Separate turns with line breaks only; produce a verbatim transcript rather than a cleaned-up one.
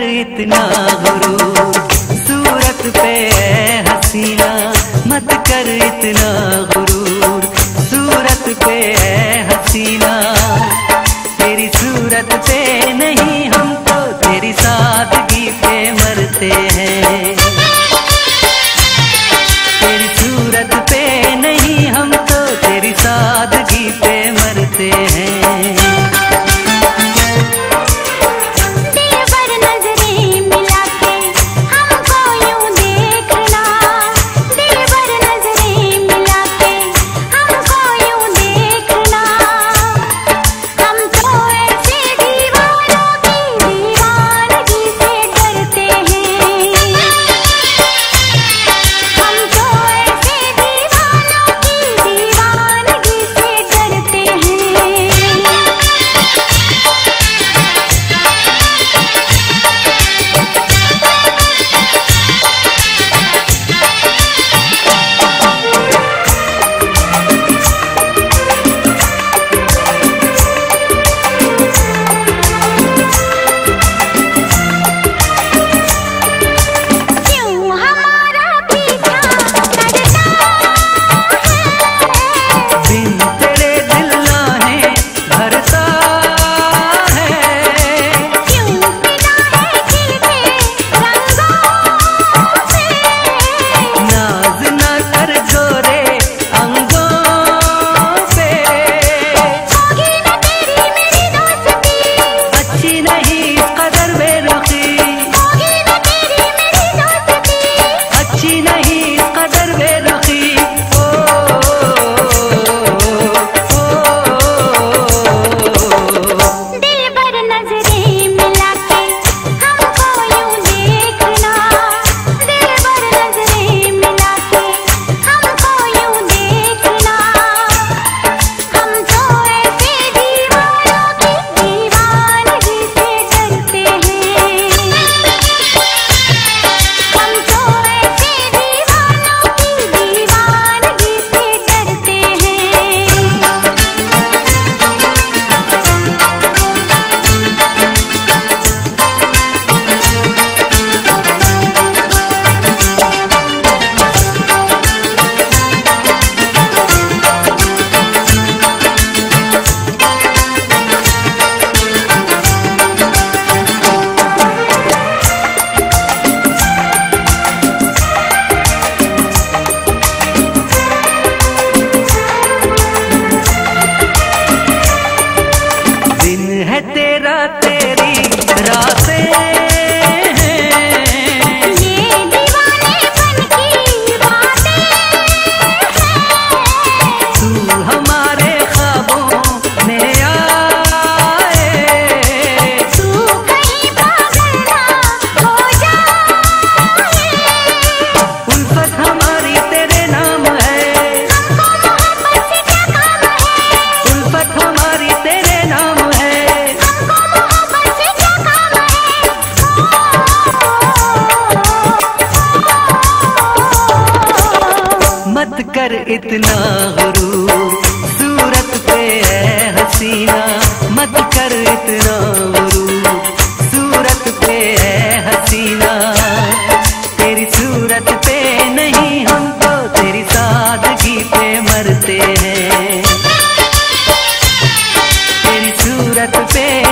इतना गुरूर, सूरत पे है हसीना मत कर इतना गुरूर, सूरत पे है हसीना। तेरी सूरत पे नहीं हम तो तेरी सादगी पे मरते हैं, तेरी सूरत पे नहीं हम तो तेरी सादगी पे मरते हैं। है तेरा तेरी रातें हैं, ये दीवानेपन की बातें हैं। तू हमारे ख्वाबों में आए, तू कहीं पागल ना हो जाए। उल्फत हमारी तेरे नाम है, हमको मोहब्बत से क्या काम है। उल्फत हमारी तेरे नाम है, मत कर इतना गुरूर, सूरत पे है हसीना मत कर इतना गुरूर, सूरत पे है हसीना। तेरी सूरत पे नहीं हम तो तेरी सादगी पे मरते हैं, तेरी सूरत पे